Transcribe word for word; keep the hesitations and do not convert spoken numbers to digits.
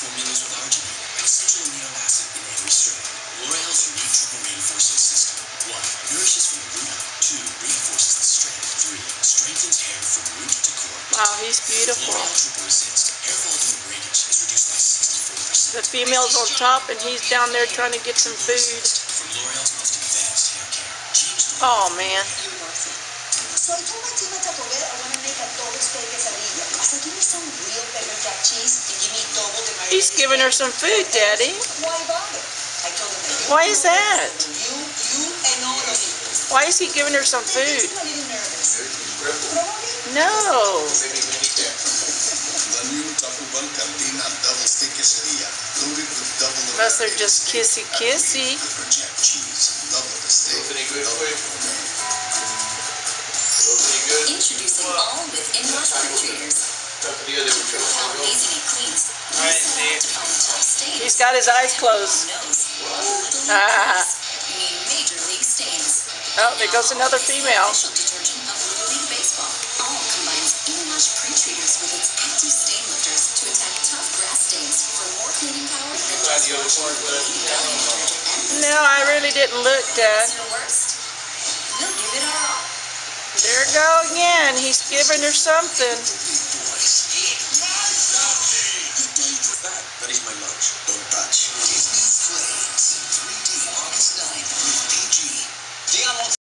formulas with arginine, an essential amino acid in every strain. L'Oreal's unique triple reinforcing system. One, nourishes from the root up. Two, reinforces the strand. Three, strengthens hair from root to core. Wow, he's beautiful. L'Oreal Triple Resist. Hair fall due to breakage is reduced by sixty-four percent. The female's on top and he's down there trying to get some food. From L'Oreal's most advanced hair care. Change the Oh man. Soy tu Martina Taco Bell. I want to make a double steak quesadilla. So give me some real pepper jack cheese and give me double the marinade. He's giving her some food, Daddy. Why bother? I told him that. Why is that? You, you, and all of you. Why is he giving her some food? I'm a little nervous. Probably. No. The new Taco Bell Cantina double steak quesadilla, loaded with double the Unless they're just kissy kissy. pepper jack cheese, double the steak. Any good for you? Introducing all with in-wash refrigerators. Company they were trying How to go. easy it cleans. All right, see. To find tough stains. He's got his eyes closed. Nose. Ah. You need major league stains. Oh, there goes another female. Official detergent of Little League Baseball. All combines in-wash pre-treaters with its active stain lifters to attack tough grass stains for more cleaning power than Try just the other washing part, with but- Lady Belly detergent and No, I really didn't look, Dad. the worst. We'll give it our all. There we go again. He's giving her something.